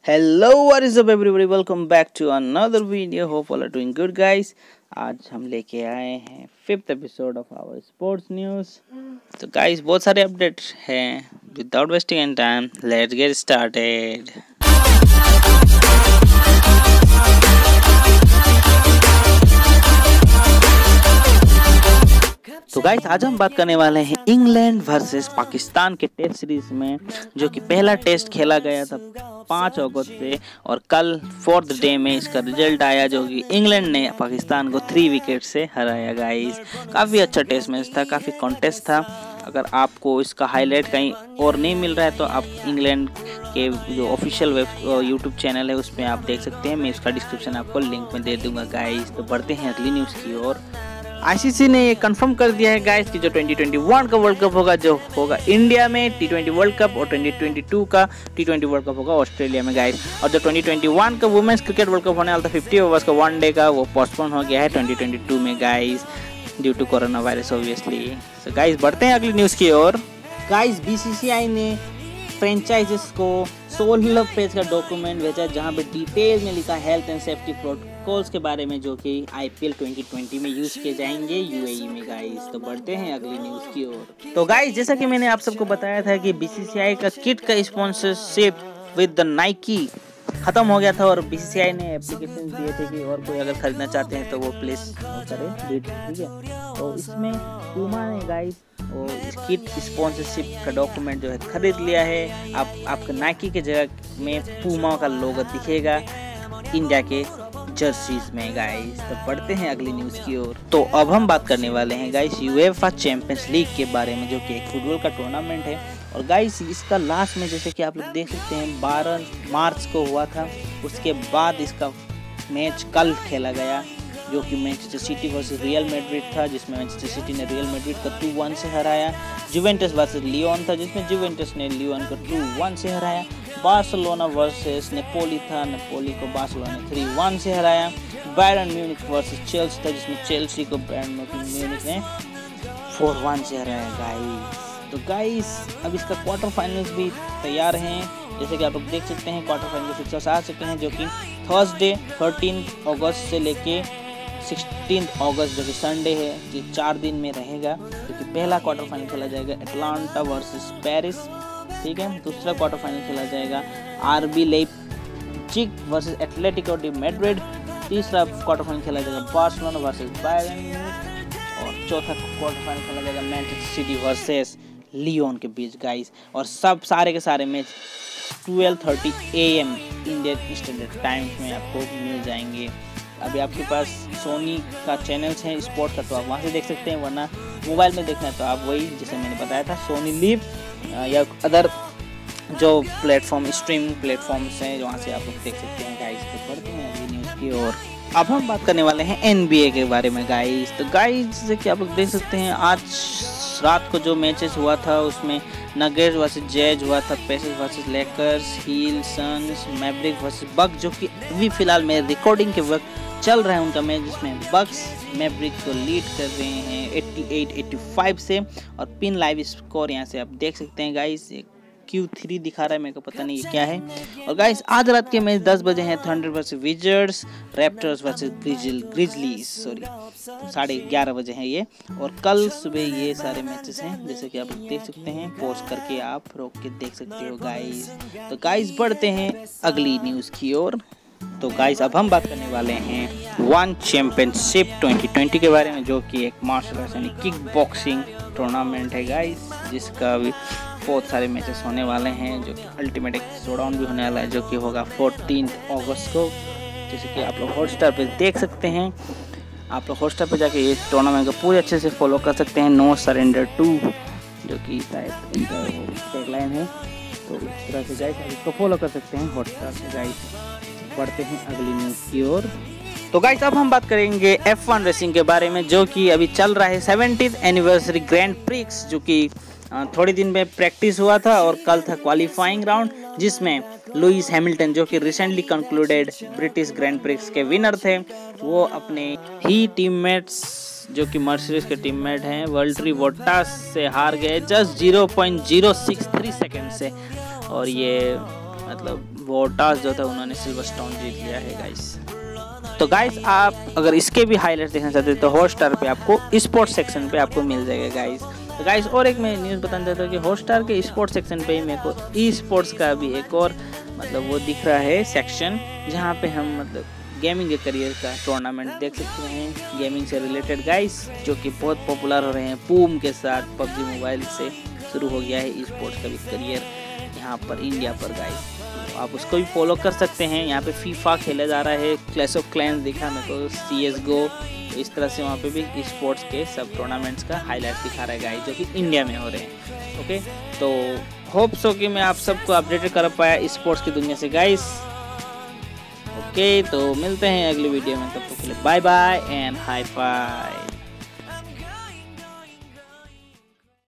Hello, what is up everybody? Welcome back to another video. Hope all are doing good guys. आज हम लेके आए हैं 5th episode of our sports news. तो guys बहुत सारे अपडेट्स हैं। Without wasting any time let's get started. तो गाइस आज हम बात करने वाले हैं इंग्लैंड वर्सेस पाकिस्तान के टेस्ट सीरीज में, जो कि पहला टेस्ट खेला गया था 5 अगस्त से और कल 4th डे में इसका रिजल्ट आया, जो कि इंग्लैंड ने पाकिस्तान को 3 विकेट से हराया। गाइस काफ़ी अच्छा टेस्ट मैच था, काफ़ी कॉन्टेस्ट था। अगर आपको इसका हाईलाइट कहीं और नहीं मिल रहा है तो आप इंग्लैंड के जो ऑफिशियल यूट्यूब चैनल है उसमें आप देख सकते हैं। मैं इसका डिस्क्रिप्शन आपको लिंक में दे दूंगा गाइस। तो बढ़ते हैं अगली न्यूज़ की ओर। ICC ने ये कंफर्म कर दिया है गाइस कि जो 2021 का वर्ल्ड कप होगा, जो होगा इंडिया में T20 वर्ल्ड कप, और 2022 का T20 वर्ल्ड कप होगा ऑस्ट्रेलिया में गाइस। और जो 2021 का वुमेन्स क्रिकेट वर्ल्ड कप होने वाला था 50 ओवर्स का 1 डे का, वो पोस्टपोन हो गया है 2022 में guys, due to corona virus obviously. So guys बढ़ते हैं अगली न्यूज़ की ओर। गाइस BCCI ने फ्रेंचाइजेस को 16 पेज का डॉक्यूमेंट भेजा, जहां पे डिटेल में लिखा हेल्थ एंड सेफ्टी प्रोटोकॉल्स के बारे में, जो कि IPL 2020 में यूज किए जाएंगे UAE में गाइस। तो बढ़ते हैं अगली न्यूज़ की ओर। तो गाइस जैसा कि मैंने आप सबको बताया था कि BCCI का किट का स्पॉन्सरशिप विद द नाइकी खत्म हो गया था, और BCCI ने एप्लीकेशन दिए थे कि और कोई अगर खरीदना चाहते हैं तो वो प्लेस करे बिड, ठीक है। तो इसमें पूमा ने गाइस और इस किट स्पॉन्सरशिप का डॉक्यूमेंट जो है खरीद लिया है। आपका नाइकी के जगह में पूमा का लोगो दिखेगा इंडिया के जर्सीज में गाइस। तो बढ़ते हैं अगली न्यूज़ की ओर। तो अब हम बात करने वाले हैं गाइस UEFA चैंपियंस लीग के बारे में, जो कि एक फुटबॉल का टूर्नामेंट है। और गाइस इसका लास्ट में जैसे कि आप लोग देख सकते हैं 12 मार्च को हुआ था। उसके बाद इसका मैच कल खेला गया, जो कि Manchester City versus Real Madrid था, जिसमें मैनचेस्टर सिटी ने रियल मैड्रिड को 2-1 से हराया। जुवेंटस वर्सेस लियोन था, जिसमें जुवेंटस ने लियोन को 2-1 से हराया। बार्सिलोना वर्सेस नेपोली था, नेपोली को बार्सिलोना ने 3-1 से हराया। बायरन म्यूनिख वर्सेस चेल्सी था, जिसमें चेल्सी को बायरन म्यूनिख ने 4-1 से हराया गाइस। तो गाइस अब इसका क्वार्टर फाइनल्स भी तैयार हैं, जैसे कि आप लोग देख सकते हैं। क्वार्टर फाइनल फिक्चर्स आ चुके हैं, जो कि थर्सडे 13 अगस्त से लेके 16 अगस्त जो कि संडे है, ये 4 दिन में रहेगा। क्योंकि पहला क्वार्टर फाइनल खेला जाएगा एटलांटा वर्सेस पेरिस, ठीक है। दूसरा क्वार्टर फाइनल खेला जाएगा RB Leipzig versus Atletico de Madrid. तीसरा क्वार्टर फाइनल खेला जाएगा बार्सिलोना वर्सेस बायरन म्यूनिख। और चौथा क्वार्टर फाइनल खेला जाएगा मैनचेस्टर सिटी वर्सेस लियोन के बीच गाइस। और सब सारे के सारे match 12:30 AM Indian standard time में आपको मिल जाएंगे। अभी आपके पास सोनी का चैनल्स हैं स्पोर्ट का, तो आप वहाँ से देख सकते हैं, वरना मोबाइल में देखना है तो आप वही जैसे मैंने बताया था सोनी लिव या अदर जो प्लेटफॉर्म स्ट्रीमिंग प्लेटफॉर्म्स हैं, वहाँ से आप लोग देख सकते हैं गाइस। तो पढ़ते हैं अगली न्यूज़ की ओर। अब हम बात करने वाले हैं NBA के बारे में गाइस। तो गाइस जैसे कि आप लोग देख सकते हैं, आज रात को जो मैचेस हुआ था उसमें नगेट्स वर्सेस जैज हुआ था, Pacers versus Lakers, Heat Suns, Maverick versus Bucks, जो कि अभी फिलहाल में रिकॉर्डिंग के वक्त चल रहा है उनका मैच, जिसमें बक्स मैवरिक को लीड कर रहे हैं 88-85 से। और पिन लाइव स्कोर यहाँ से आप देख सकते हैं गाइस, Q3 दिखा रहा है, मेरे को पता नहीं ये क्या है। और गाइस आज रात के मैच 10 बजे हैं, Thunder versus Wizards, Raptors versus Grizzlies, sorry 11:30 बजे हैं ये। और कल सुबह ये सारे मैचेस हैं, जैसे कि आप देख सकते हैं, पॉज करके आप रोक के देख सकते हो गाइस। तो गाइस बढ़ते हैं अगली न्यूज़ की ओर। तो गाइस अब हम बात करने वाले हैं वन चैंपियनशिप 2020 के बारे में, जो कि एक मार्शल आर्ट्स यानी किक बॉक्सिंग टूर्नामेंट है गाइस, जिसका भी बहुत सारे मैचेस होने वाले हैं, जो कि अल्टीमेट एक शोडाउन भी होने वाला है, जो कि होगा 14 अगस्त को, जैसे कि आप लोग हॉटस्टार पे देख सकते हैं। आप लोग हॉटस्टार पे जाके ये टूर्नामेंट को पूरे अच्छे से फॉलो कर सकते हैं। नो सरेंडर 2 जो कि शायद इनका टैगलाइन है, तो इस तरह से गाइस इसको फॉलो कर सकते हैं हॉटस्टार पे गाइस। बढ़ते हैं अगली न्यूज़ की ओर। तो गाइस अब हम बात करेंगे F1 रेसिंग के बारे में, जो कि अभी चल रहा है 70th एनिवर्सरी ग्रैंड प्रिक्स, जो कि थोड़े दिन में प्रैक्टिस हुआ था और कल था क्वालिफाइंग राउंड, जिसमें लुइस हैमिल्टन, जो कि recently concluded British Grand Prix के विनर थे, वो अपने ही टीममेट्स जो कि मर्सिडीज के टीममेट हैं वल्टरी बोट्टास से हार गए जस्ट 0.063 सेकंड से। और ये मतलब वोटास जो था उन्होंने सिल्वर स्टोन जीत लिया है गाइस। तो गाइस आप अगर इसके भी हाईलाइट्स देखना चाहते हैं तो हॉटस्टार पे आपको स्पोर्ट्स सेक्शन पे आपको मिल जाएगा गाइस। तो गाइस और एक मैं न्यूज़ बताना चाहता हूँ कि हॉटस्टार के स्पोर्ट्स सेक्शन पे मेरे को ई स्पोर्ट्स का भी एक और मतलब वो दिख रहा है सेक्शन, जहाँ पे हम मतलब गेमिंग के करियर का टूर्नामेंट देख सकते हैं, गेमिंग से रिलेटेड गाइस, जो कि बहुत पॉपुलर हो रहे हैं। पूम के साथ पबजी मोबाइल से शुरू हो गया है ई स्पोर्ट्स का भी करियर यहाँ पर इंडिया पर गाइस। तो आप उसको भी फॉलो कर सकते हैं। यहाँ पे फीफा खेला जा रहा है, क्लैश ऑफ क्लैंस दिखा मेरे को, CSGO, तो इस तरह से वहाँ पे भी स्पोर्ट्स के सब टूर्नामेंट्स का हाईलाइट दिखा रहा है गाइस, जो कि इंडिया में हो रहे हैं। ओके, तो होप सो कि मैं आप सबको अपडेटेड कर पाया स्पोर्ट्स की दुनिया से गाइस। ओके, तो मिलते हैं अगली वीडियो में, तब तक के लिए bye bye and high phi.